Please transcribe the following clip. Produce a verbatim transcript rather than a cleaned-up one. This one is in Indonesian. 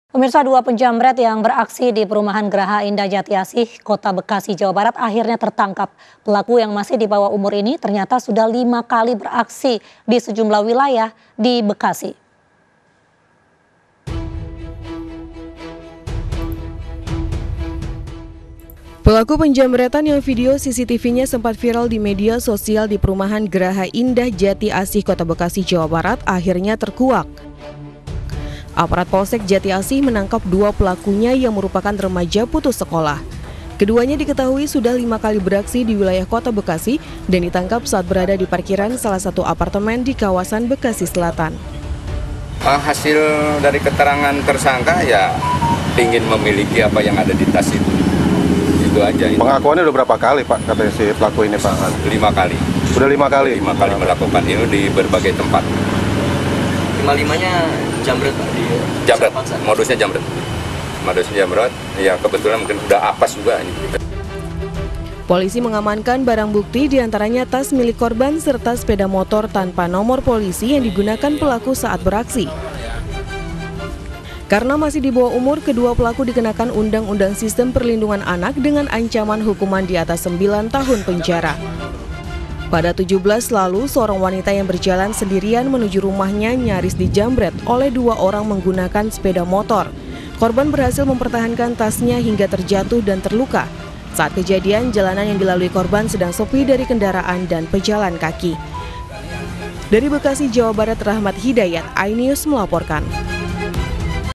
Pemirsa, dua penjamret yang beraksi di perumahan Geraha Indah Jati Asih, Kota Bekasi, Jawa Barat akhirnya tertangkap. Pelaku yang masih di bawah umur ini ternyata sudah lima kali beraksi di sejumlah wilayah di Bekasi. Pelaku penjamretan yang video C C T V-nya sempat viral di media sosial di perumahan Geraha Indah Jati Asih, Kota Bekasi, Jawa Barat akhirnya terkuak. Aparat Polsek Jati Asih menangkap dua pelakunya yang merupakan remaja putus sekolah. Keduanya diketahui sudah lima kali beraksi di wilayah Kota Bekasi dan ditangkap saat berada di parkiran salah satu apartemen di kawasan Bekasi Selatan. Hasil dari keterangan tersangka ya ingin memiliki apa yang ada di tas itu. Itu aja. Itu. Pengakuannya udah berapa kali Pak kata si pelaku ini Pak? Lima kali. Sudah lima kali? Lima kali melakukan itu di berbagai tempat. Lima-limanya jamret Pak? Di jamret, modusnya jamret. Modusnya jamret, ya kebetulan mungkin udah apes juga. Polisi mengamankan barang bukti diantaranya tas milik korban serta sepeda motor tanpa nomor polisi yang digunakan pelaku saat beraksi. Karena masih di bawah umur, kedua pelaku dikenakan Undang-Undang Sistem Perlindungan Anak dengan ancaman hukuman di atas sembilan tahun penjara. Pada tujuh belas lalu, seorang wanita yang berjalan sendirian menuju rumahnya nyaris dijamret oleh dua orang menggunakan sepeda motor. Korban berhasil mempertahankan tasnya hingga terjatuh dan terluka. Saat kejadian, jalanan yang dilalui korban sedang sepi dari kendaraan dan pejalan kaki. Dari Bekasi, Jawa Barat, Rahmat Hidayat, iNews melaporkan.